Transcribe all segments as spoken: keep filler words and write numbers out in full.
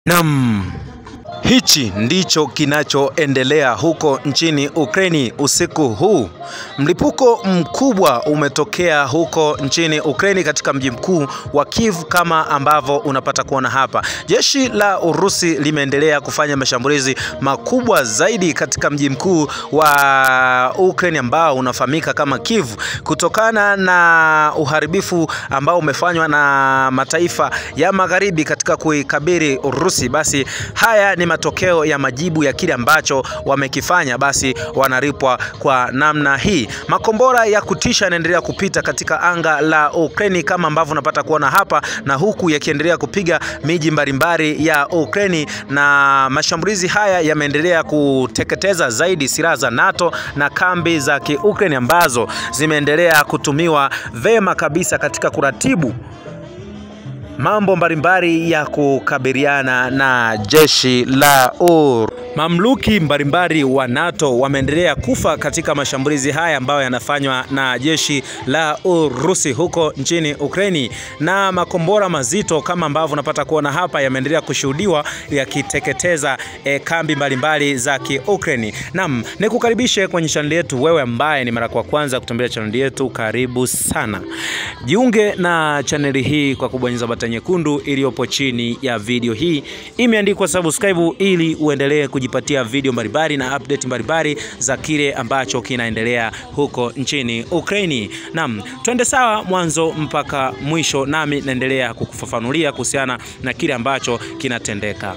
Naam. Hichi ndicho kinachoendelea huko nchini Ukraini usiku huu. Mlipuko mkubwa umetokea huko nchini Ukraini katika mji mkuu wa Kiev kama ambavyo unapata kuona hapa. Jeshi la Urusi limeendelea kufanya mashambulizi makubwa zaidi katika mji mkuu wa Ukraini ambao unafahamika kama Kiev, kutokana na uharibifu ambao umefanywa na mataifa ya magharibi katika kuikabiri Urusi. Basi haya ni matokeo ya majibu ya kile ambacho wamekifanya, basi wanaripwa kwa namna hii. Makombora ya kutisha yanaendelea kupita katika anga la Ukraini kama ambavyo unapata kuona hapa, na huku yakiendelea kupiga miji mbalimbali ya Ukraini, na mashambulizi haya yameendelea kuteketeza zaidi silaha za NATO na kambi za Kiukraini ambazo zimeendelea kutumiwa vema kabisa katika kuratibu mambo mbalimbali ya kukabiliana na jeshi la Ur. Mamluki mbalimbali wa NATO wameendelea kufa katika mashambulizi haya ambayo yanafanywa na jeshi la Urusi huko nchini Ukraini, na makombora mazito kama ambavyo unapata kuona hapa yameendelea kushuhudiwa yakiteketeza e, kambi mbalimbali za Kiukraini. Naam, nikukaribishe kwenye channel yetu. Wewe ambaye ni mara kwa kwanza kutembelea channel yetu, karibu sana. Jiunge na channel hii kwa kubonyeza button nyekundu iliyopo chini ya video hii, imeandikwa subscribe, ili uendelee kujipatia video mbalimbali na update mbalimbali za kile ambacho kinaendelea huko nchini Ukraini. Naam, twende sawa mwanzo mpaka mwisho, nami naendelea kukufafanulia kuhusiana na kile ambacho kinatendeka.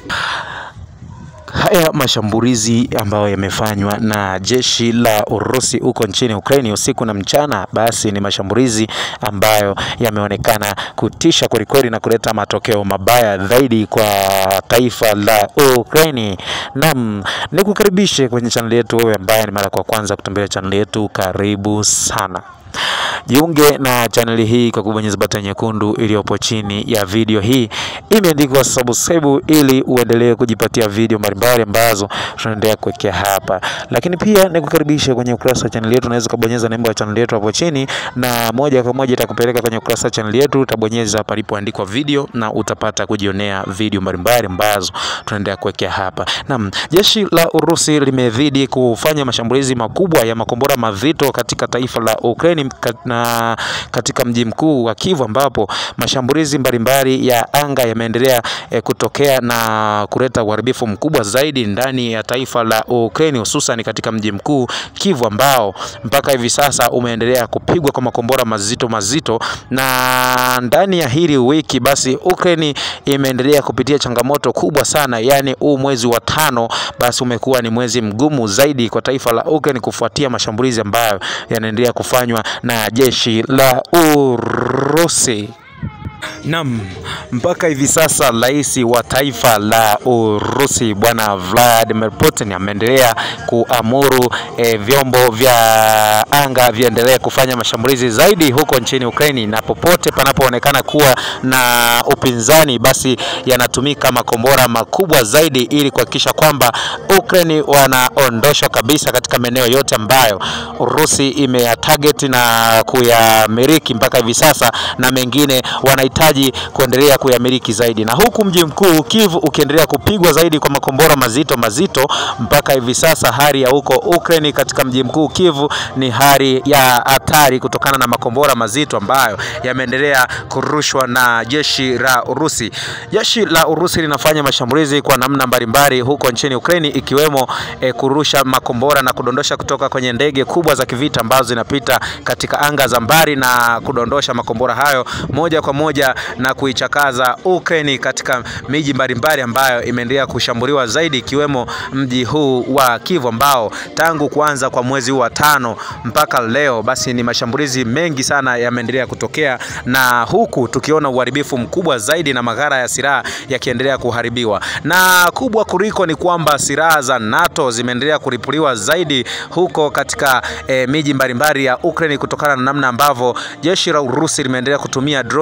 Haya mashambulizi ambayo yamefanywa na jeshi la Urusi huko nchini Ukraini usiku na mchana, basi ni mashambulizi ambayo yameonekana kutisha kwelikweli na kuleta matokeo mabaya zaidi kwa taifa la Ukraini. Naam, nikukaribishe kwenye channel yetu. Wewe ambaye ni mara kwa kwanza kutembelea channel yetu, karibu sana. Jiunge na channel hii kwa kubonyeza button nyekundu iliyopo chini ya video hii, imeandikwa subscribe, ili uendelee kujipatia video mbalimbali ambazo tunaendelea kuwekea hapa. Lakini pia nikukaribisha kwenye ukurasa wa channel yetu. Unaweza kubonyeza nembo ya channel yetu hapo chini, na moja kwa moja itakupeleka kwenye ukurasa wa channel yetu. Utabonyeza palipoandikwa video na utapata kujionea video mbalimbali ambazo tunaendelea kuwekea hapa. Naam, jeshi la Urusi limezidi kufanya mashambulizi makubwa ya makombora mazito katika taifa la Ukraini na katika mji mkuu wa Kiev, ambapo mashambulizi mbalimbali ya anga yameendelea e, kutokea na kuleta uharibifu mkubwa zaidi ndani ya taifa la Ukraini, hususan katika mji mkuu Kiev, ambao mpaka hivi sasa umeendelea kupigwa kwa makombora mazito mazito. Na ndani ya hili wiki basi Ukraini imeendelea kupitia changamoto kubwa sana, yani huu mwezi wa tano basi umekuwa ni mwezi mgumu zaidi kwa taifa la Ukraini kufuatia mashambulizi ambayo yanaendelea kufanywa na jeshi la Urusi. Naam, mpaka hivi sasa rais wa taifa la Urusi Bwana Vladimir Putin ameendelea kuamuru e, vyombo vya anga viendelee kufanya mashambulizi zaidi huko nchini Ukraini, na popote panapoonekana kuwa na upinzani basi yanatumika makombora makubwa zaidi ili kuhakikisha kwamba Ukraini wanaondoshwa kabisa katika maeneo yote ambayo Urusi imeyatarget na kuyamiliki mpaka hivi sasa, na mengine wanahitaji kuendelea kuyamiliki zaidi. Na huku mji mkuu Kiev ukiendelea kupigwa zaidi kwa makombora mazito mazito, mpaka hivi sasa hali ya huko Ukraini katika mji mkuu Kiev ni hali ya hatari kutokana na makombora mazito ambayo yameendelea kurushwa na jeshi la Urusi. Jeshi la Urusi linafanya mashambulizi kwa namna mbalimbali huko nchini Ukraini, ikiwemo e, kurusha makombora na kudondosha kutoka kwenye ndege kubwa za kivita ambazo zinapita katika anga za mbali, na kudondosha makombora hayo moja kwa moja na kuichakaza Ukraini katika miji mbalimbali ambayo imeendelea kushambuliwa zaidi, ikiwemo mji huu wa Kiev ambao tangu kuanza kwa mwezi wa tano mpaka leo basi ni mashambulizi mengi sana yameendelea kutokea, na huku tukiona uharibifu mkubwa zaidi na maghala ya silaha yakiendelea kuharibiwa. Na kubwa kuliko ni kwamba silaha za NATO zimeendelea kuripuliwa zaidi huko katika e, miji mbalimbali ya Ukraini, kutokana na namna ambavyo jeshi la Urusi limeendelea kutumia drones ambazo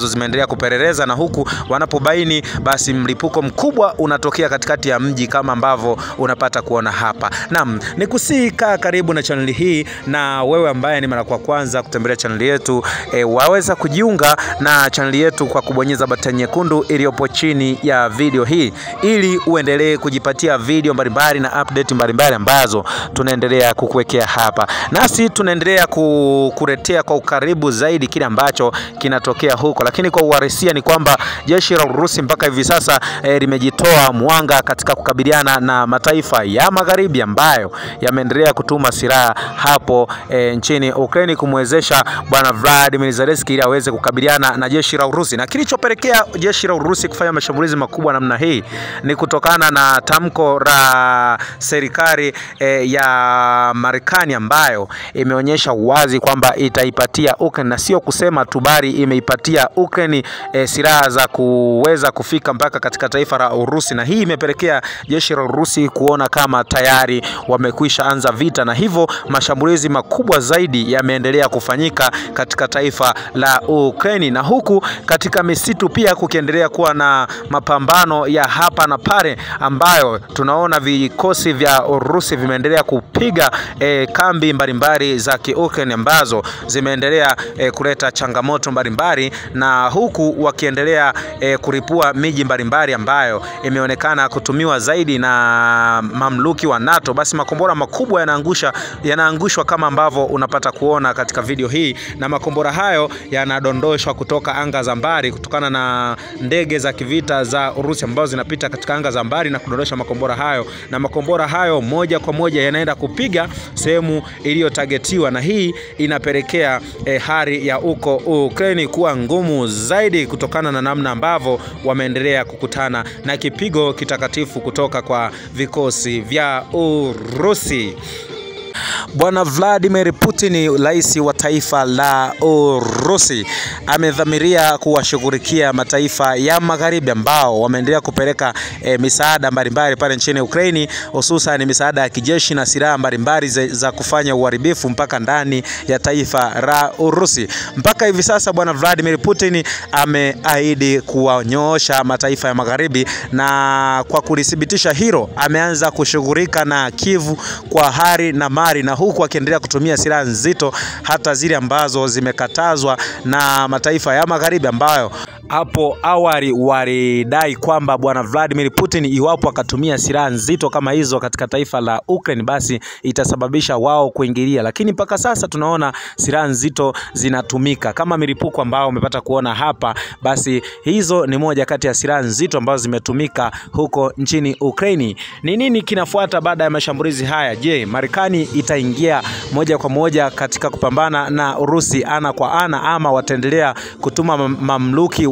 ambazo zimeendelea kupeleleza, na huku wanapobaini basi mlipuko mkubwa unatokea katikati ya mji kama ambavyo unapata kuona hapa. Naam, nikusika karibu na channel hii, na wewe ambaye ni mara kwa kwanza kutembelea channel yetu e, waweza kujiunga na channel yetu kwa kubonyeza button nyekundu iliyopo chini ya video hii ili uendelee kujipatia video mbalimbali na update mbalimbali ambazo tunaendelea kukuwekea hapa. Nasi tunaendelea kukuletea kwa ukaribu zaidi kile ambacho kinatokea huko, lakini kwa uhalisia ni kwamba jeshi la Urusi mpaka hivi sasa e, limejitoa mwanga katika kukabiliana na mataifa ya magharibi ambayo yameendelea kutuma silaha hapo e, nchini Ukraine kumwezesha bwana Vladimir Zelensky ili aweze kukabiliana na jeshi la Urusi. Na kilichopelekea jeshi la Urusi kufanya mashambulizi makubwa namna hii ni kutokana na tamko la serikali e, ya Marekani ambayo imeonyesha wazi kwamba itaipatia Ukraine, na sio kusema tu bali imeipatia Ukraine e, silaha za kuweza kufika mpaka katika taifa la Urusi, na hii imepelekea jeshi la Urusi kuona kama tayari wamekwisha anza vita, na hivyo mashambulizi makubwa zaidi yameendelea kufanyika katika taifa la Ukraine, na huku katika misitu pia kukiendelea kuwa na mapambano ya hapa na pale ambayo tunaona vikosi vya Urusi vimeendelea kupiga e, kambi mbalimbali za Ukraine ambazo zimeendelea e, kuleta changamoto mbalimbali, na huku wakiendelea e, kulipua miji mbalimbali ambayo imeonekana kutumiwa zaidi na mamluki wa NATO. Basi makombora makubwa yanaangusha yanaangushwa kama ambavyo unapata kuona katika video hii, na makombora hayo yanadondoshwa kutoka anga za mbali kutokana na ndege za kivita za Urusi ambazo zinapita katika anga za mbali na kudondosha makombora hayo, na makombora hayo moja kwa moja yanaenda kupiga sehemu iliyotagetiwa, na hii inapelekea eh, hali ya uko Ukraine kuwa ngumu zaidi kutokana na namna ambavyo wameendelea kukutana na kipigo kitakatifu kutoka kwa vikosi vya Urusi. Bwana Vladimir Putin, rais wa taifa la Urusi, amedhamiria kuwashughulikia mataifa ya magharibi ambao wameendelea kupeleka e, misaada mbalimbali pale nchini Ukraine, hususan misaada ya kijeshi na silaha mbalimbali za, za kufanya uharibifu mpaka ndani ya taifa la Urusi. Mpaka hivi sasa bwana Vladimir Putin ameahidi kuwanyoosha mataifa ya magharibi, na kwa kulithibitisha hilo ameanza kushughulika na Kiev kwa hari na mari, na huku akiendelea kutumia silaha nzito hata zile ambazo zimekatazwa na mataifa ya magharibi ambayo hapo awali walidai kwamba bwana Vladimir Putin iwapo akatumia silaha nzito kama hizo katika taifa la Ukraine basi itasababisha wao kuingilia, lakini mpaka sasa tunaona silaha nzito zinatumika kama milipuko ambao umepata kuona hapa. Basi hizo ni moja kati ya silaha nzito ambazo zimetumika huko nchini Ukraine. Ni nini kinafuata baada ya mashambulizi haya? Je, Marekani itaingia moja kwa moja katika kupambana na Urusi ana kwa ana, ama wataendelea kutuma mamluki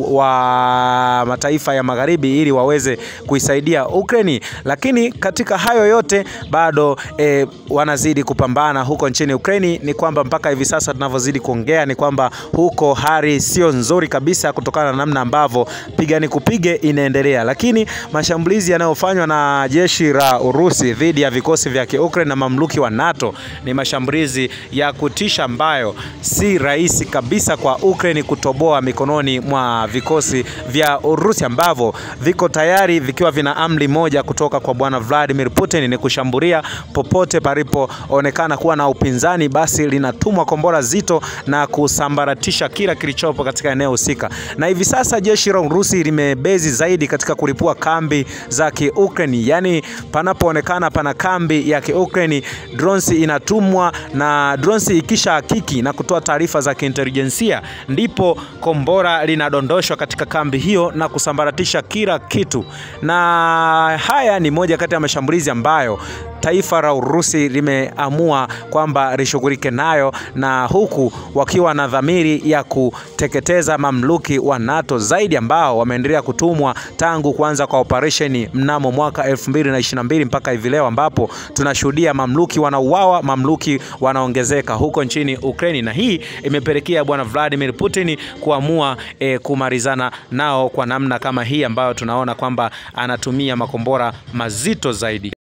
wa mataifa ya magharibi ili waweze kuisaidia Ukraine? Lakini katika hayo yote bado e, wanazidi kupambana huko nchini Ukraine. Ni kwamba mpaka hivi sasa tunavyozidi kuongea ni kwamba huko hali sio nzuri kabisa kutokana na namna ambavyo pigani kupige inaendelea, lakini mashambulizi yanayofanywa na jeshi la Urusi dhidi ya vikosi vya Ukraine na mamluki wa NATO ni mashambulizi ya kutisha ambayo si rahisi kabisa kwa Ukraine kutoboa mikononi mwa vikosi vya Urusi ambavyo viko tayari vikiwa vina amri moja kutoka kwa bwana Vladimir Putin, ni kushambulia popote palipoonekana kuwa na upinzani, basi linatumwa kombora zito na kusambaratisha kila kilichopo katika eneo husika. Na hivi sasa jeshi la Urusi limebezi zaidi katika kulipua kambi za Ukraine, yani panapoonekana pana kambi ya Ukraine drones inatumwa, na drones ikisha hakiki na kutoa taarifa za kiintelijensia ndipo kombora linadondoshwa katika kambi hiyo na kusambaratisha kila kitu. Na haya ni moja kati ya mashambulizi ambayo taifa la Urusi limeamua kwamba lishughulike nayo, na huku wakiwa na dhamiri ya kuteketeza mamluki wa NATO zaidi ambao wameendelea kutumwa tangu kuanza kwa operation mnamo mwaka elfu mbili na ishirini na mbili mpaka hivi leo, ambapo tunashuhudia mamluki wanauawa, mamluki wanaongezeka huko nchini Ukraine, na hii imepelekea bwana Vladimir Putin kuamua e, kumalizana nao kwa namna kama hii ambayo tunaona kwamba anatumia makombora mazito zaidi.